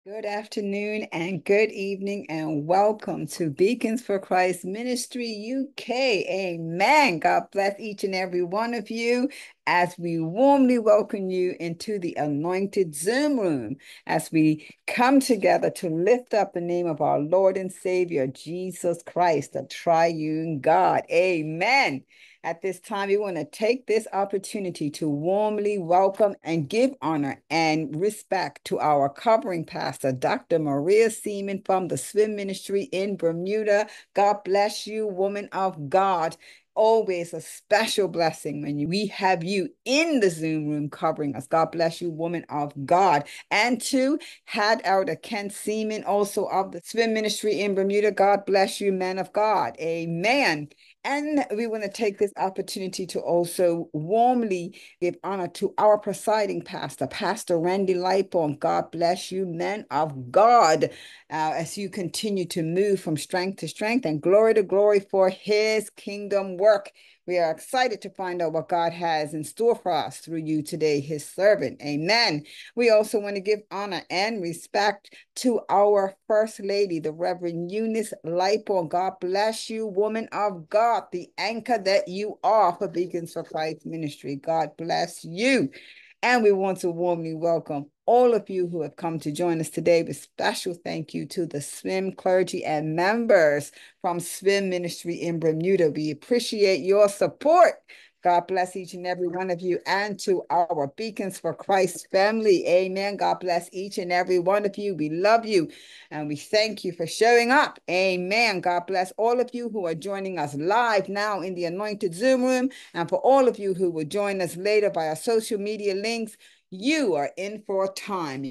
Good afternoon and good evening, and welcome to Beacons for Christ Ministry UK. Amen. God bless each and every one of you as we warmly welcome you into the anointed Zoom room as we come together to lift up the name of our Lord and Savior, Jesus Christ, the triune God. Amen. At this time, we want to take this opportunity to warmly welcome and give honor and respect to our covering pastor, Dr. Maria Seaman from the Swim Ministry in Bermuda. God bless you, woman of God. Always a special blessing when we have you in the Zoom room covering us. God bless you, woman of God. And to Had Elder Ken Seaman, also of the Swim Ministry in Bermuda. God bless you, man of God. Amen. And we want to take this opportunity to also warmly give honor to our presiding pastor, Pastor Randy Lightbourne. God bless you, men of God, as you continue to move from strength to strength and glory to glory for his kingdom work. We are excited to find out what God has in store for us through you today, his servant. Amen. We also want to give honor and respect to our First Lady, the Reverend Eunice Lightbourne. God bless you, woman of God, the anchor that you are for Beacons for Christ Ministry. God bless you. And we want to warmly welcome all of you who have come to join us today. With special thank you to the Swim clergy and members from Swim Ministry in Bermuda. We appreciate your support. God bless each and every one of you, and to our Beacons for Christ family. Amen. God bless each and every one of you. We love you and we thank you for showing up. Amen. God bless all of you who are joining us live now in the anointed Zoom room, and for all of you who will join us later by our social media links. You are in for a time.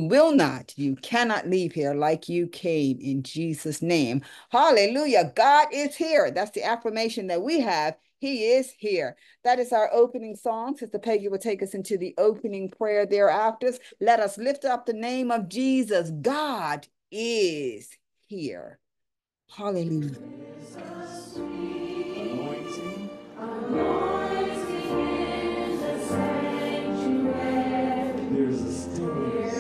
You cannot leave here like you came, in Jesus' name. Hallelujah. God is here. That's the affirmation that we have. He is here. That is our opening song. Sister Peggy will take us into the opening prayer thereafter. Let us lift up the name of Jesus. God is here. Hallelujah. There's a stillness.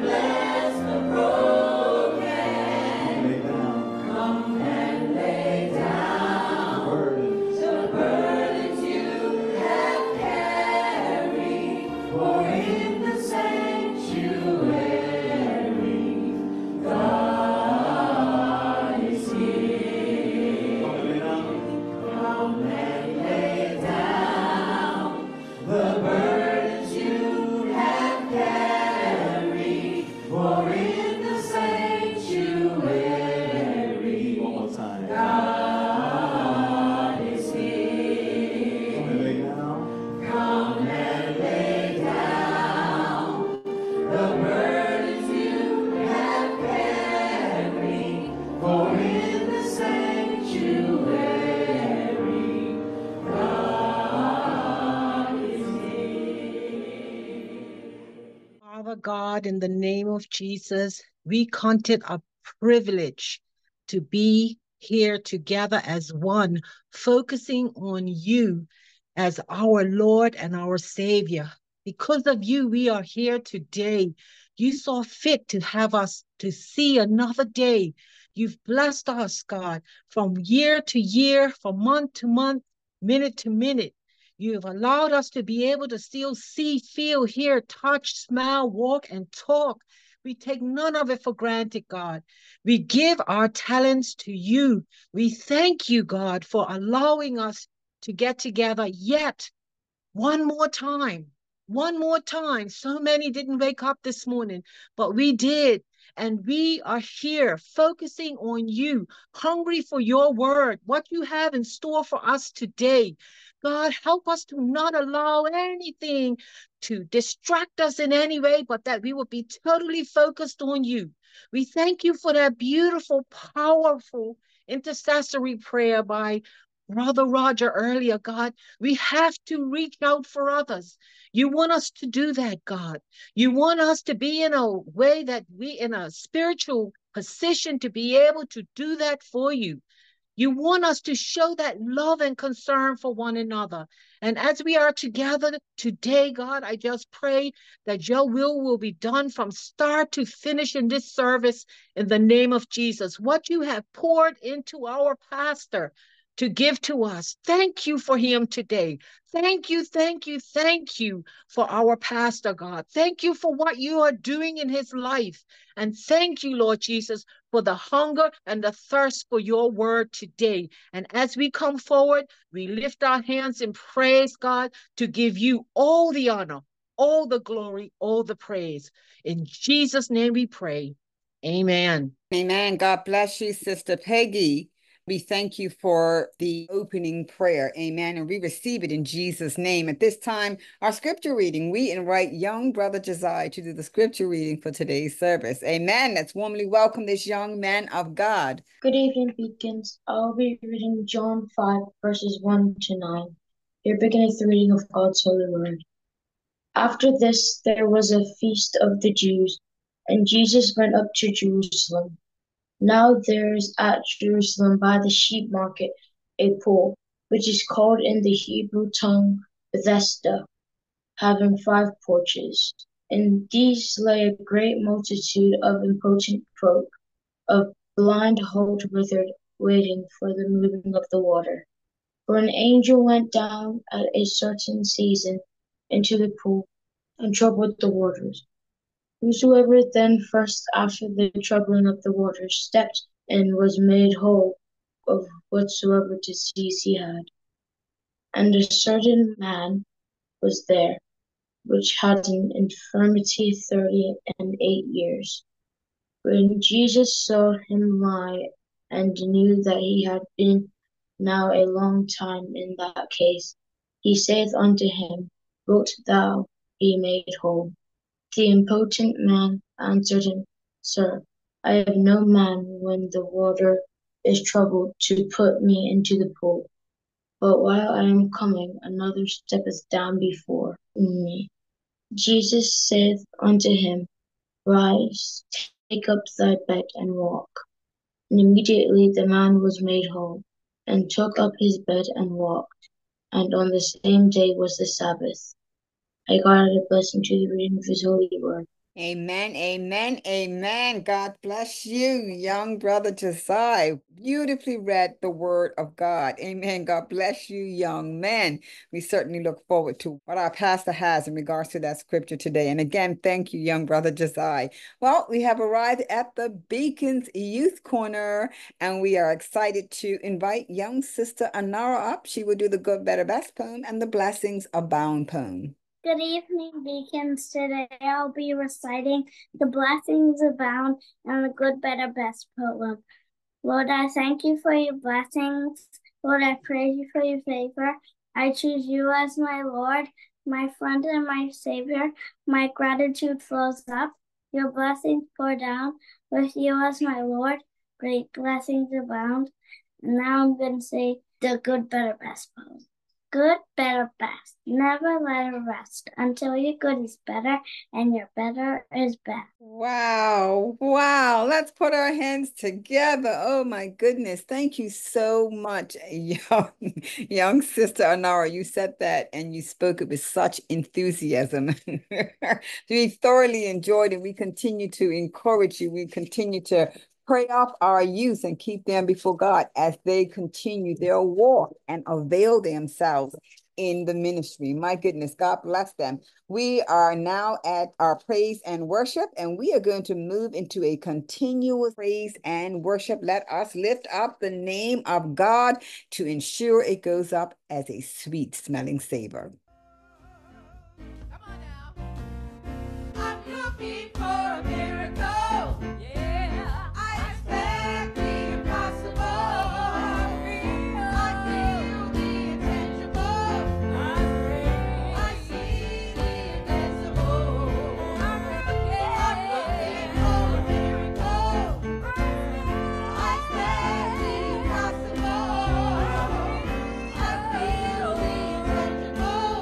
Come and lay God, in the name of Jesus, we count it a privilege to be here together as one, focusing on you as our Lord and our Savior. Because of you, we are here today. You saw fit to have us to see another day. You've blessed us, God, from year to year, from month to month, minute to minute. You have allowed us to be able to still see, feel, hear, touch, smell, walk, and talk. We take none of it for granted, God. We give our talents to you. We thank you, God, for allowing us to get together yet one more time. One more time. So many didn't wake up this morning, but we did. And we are here focusing on you, hungry for your word, what you have in store for us today. God, help us to not allow anything to distract us in any way, but that we will be totally focused on you. We thank you for that beautiful, powerful intercessory prayer by Brother Roger earlier, God. We have to reach out for others. You want us to do that, God. You want us to be in a way that we, in a spiritual position, to be able to do that for you. You want us to show that love and concern for one another. And as we are together today, God, I just pray that your will be done from start to finish in this service in the name of Jesus. What you have poured into our pastor to give to us, thank you for him today. Thank you, thank you, thank you for our pastor, God. Thank you for what you are doing in his life. And thank you, Lord Jesus, for the hunger and the thirst for your word today. And as we come forward, we lift our hands in praise, God, to give you all the honor, all the glory, all the praise. In Jesus' name we pray. Amen. Amen. God bless you, Sister Peggy. We thank you for the opening prayer. Amen. And we receive it in Jesus' name. At this time, our scripture reading, we invite young Brother Josiah to do the scripture reading for today's service. Amen. Let's warmly welcome this young man of God. Good evening, Beacons. I'll be reading John 5, verses 1 to 9. Here beginneth the reading of God's holy word. After this, there was a feast of the Jews, and Jesus went up to Jerusalem. Now there is at Jerusalem by the sheep market a pool, which is called in the Hebrew tongue Bethesda, having 5 porches. In these lay a great multitude of impotent folk, of blind, halt, withered, waiting for the moving of the water. For an angel went down at a certain season into the pool and troubled the waters. Whosoever then first after the troubling of the waters stepped in was made whole of whatsoever disease he had. And a certain man was there, which had an infirmity 38 years. When Jesus saw him lie, and knew that he had been now a long time in that case, he saith unto him, Wilt thou be made whole? The impotent man answered him, Sir, I have no man when the water is troubled to put me into the pool. But while I am coming, another steppeth down before me. Jesus saith unto him, Rise, take up thy bed and walk. And immediately the man was made whole, and took up his bed and walked. And on the same day was the Sabbath. I God add a blessing to the reading of his holy word. Amen, amen, amen. God bless you, young Brother Josiah. Beautifully read the word of God. Amen. God bless you, young man. We certainly look forward to what our pastor has in regards to that scripture today. And again, thank you, young Brother Josiah. Well, we have arrived at the Beacons Youth Corner, and we are excited to invite young Sister Anara up. She will do the Good, Better, Best poem and the Blessings Abound poem. Good evening, Beacons. Today I'll be reciting the Blessings Abound and the Good, Better, Best poem. Lord, I thank you for your blessings. Lord, I praise you for your favor. I choose you as my Lord, my friend and my Savior. My gratitude flows up. Your blessings pour down. With you as my Lord, great blessings abound. And now I'm going to say the Good, Better, Best poem. good, better, best. Never let it rest until your good is better and your better is best. Wow. Wow. Let's put our hands together. Oh my goodness. Thank you so much, young sister Anara. You said that and you spoke it with such enthusiasm. We thoroughly enjoyed it. We continue to encourage you. We continue to pray up our youth and keep them before God as they continue their walk and avail themselves in the ministry. My goodness, God bless them. We are now at our praise and worship, and we are going to move into a continuous praise and worship. Let us lift up the name of God to ensure it goes up as a sweet smelling savor. Come on now. I'm looking for a miracle. Yeah. I expect the impossible. I feel the intangible. I see the invisible. I'm looking for a miracle. I expect the impossible. I feel the intangible.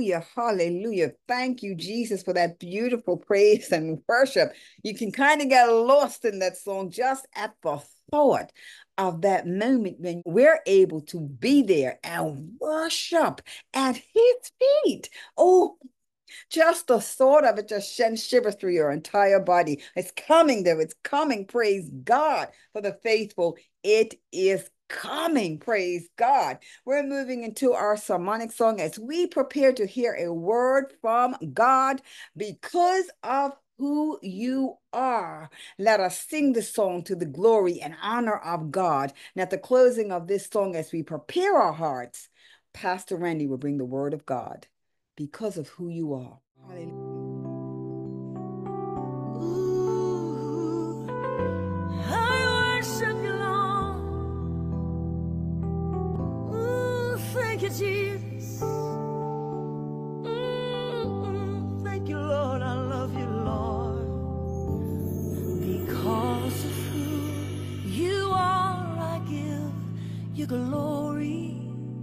Hallelujah. Hallelujah. Thank you, Jesus, for that beautiful praise and worship. You can kind of get lost in that song just at the thought of that moment when we're able to be there and worship at his feet. Oh, just the thought of it just sends shivers through your entire body. It's coming there. It's coming. Praise God for the faithful. It is coming. Praise God. We're moving into our sermonic song as we prepare to hear a word from God because of who you are. Let us sing the song to the glory and honor of God. And at the closing of this song, as we prepare our hearts, Pastor Randy will bring the word of God because of who you are. Hallelujah. Ooh, I worship you, Lord. Ooh, thank you, Jesus. Thank you, Lord. I love you, Lord. Because of who you are, I give you glory.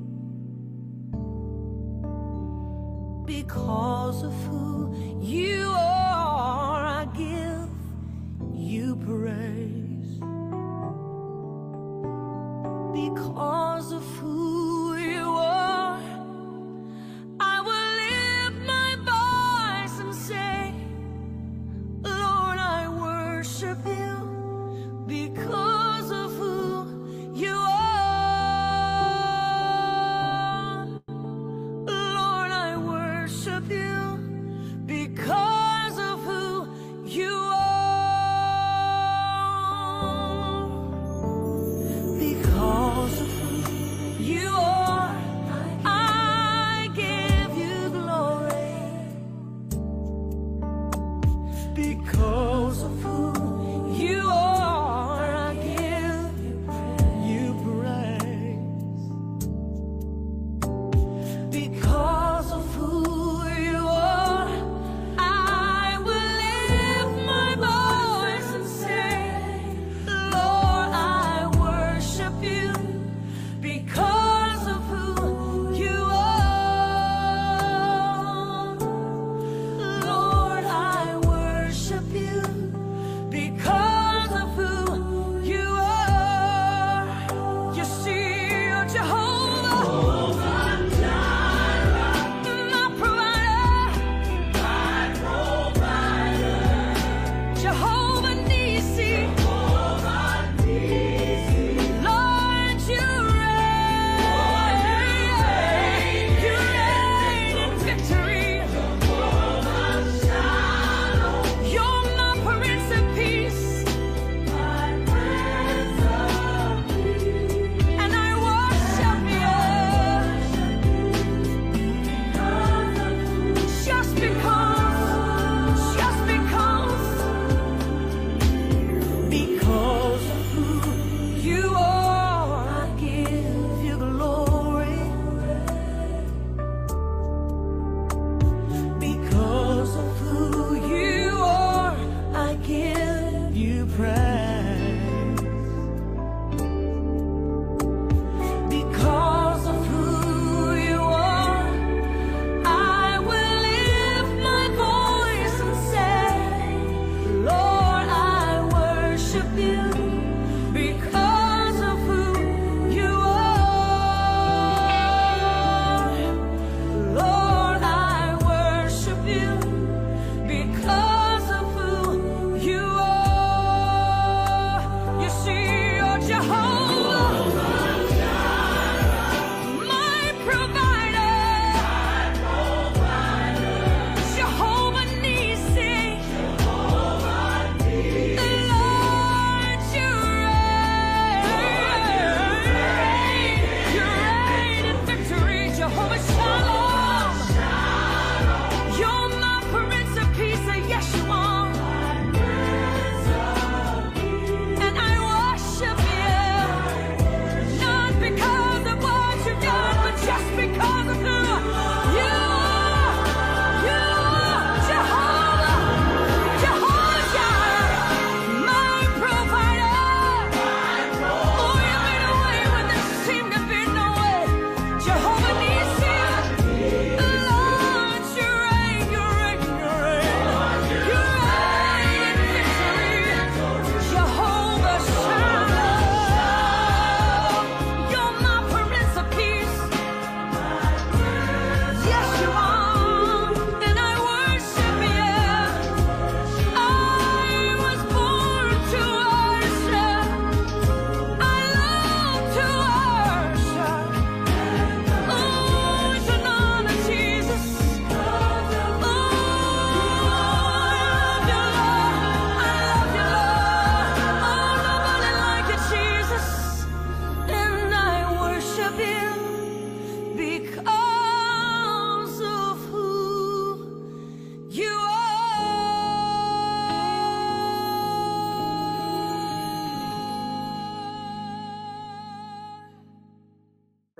Because of who you are, I give you praise. Because of who you are, I will lift my voice and say, Lord, I worship you because of who you are. Lord, I worship you because of who you are. Because of who you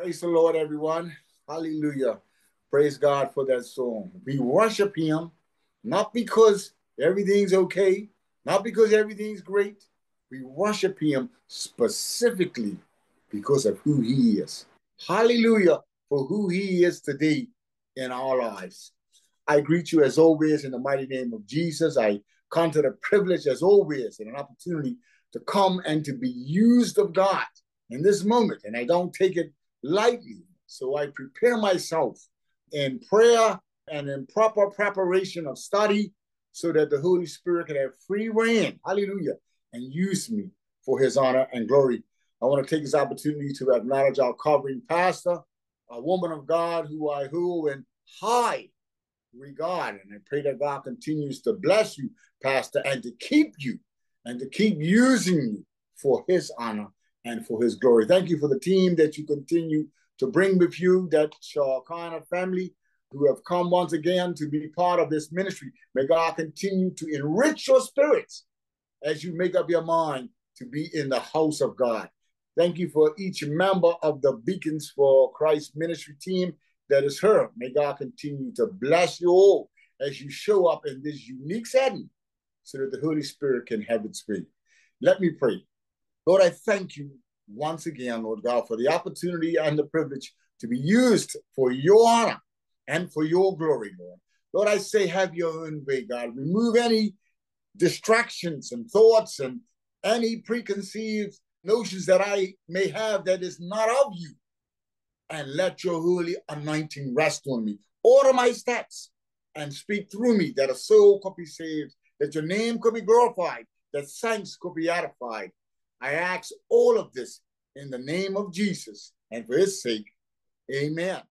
Praise the Lord, everyone. Hallelujah. Praise God for that song. We worship him, not because everything's okay, not because everything's great. We worship him specifically because of who he is. Hallelujah for who he is today in our lives. I greet you as always in the mighty name of Jesus. I count it a privilege as always and an opportunity to come and to be used of God in this moment. And I don't take it lightly. So I prepare myself in prayer and in proper preparation of study so that the Holy Spirit can have free reign, hallelujah, and use me for his honor and glory. I want to take this opportunity to acknowledge our covering pastor, a woman of God who I hold in high regard. And I pray that God continues to bless you, pastor, and to keep you and to keep using you for his honor and for his glory. Thank you for the team that you continue to bring with you, that Shekinah family who have come once again to be part of this ministry. May God continue to enrich your spirits as you make up your mind to be in the house of God. Thank you for each member of the Beacons for Christ ministry team that is here. May God continue to bless you all as you show up in this unique setting so that the Holy Spirit can have its way. Let me pray. Lord, I thank you once again, Lord God, for the opportunity and the privilege to be used for your honor and for your glory, Lord. Lord, I say, have your own way, God. Remove any distractions and thoughts and any preconceived notions that I may have that is not of you. And let your holy anointing rest on me. Order my steps and speak through me that a soul could be saved, that your name could be glorified, that saints could be edified. I ask all of this in the name of Jesus and for his sake. Amen.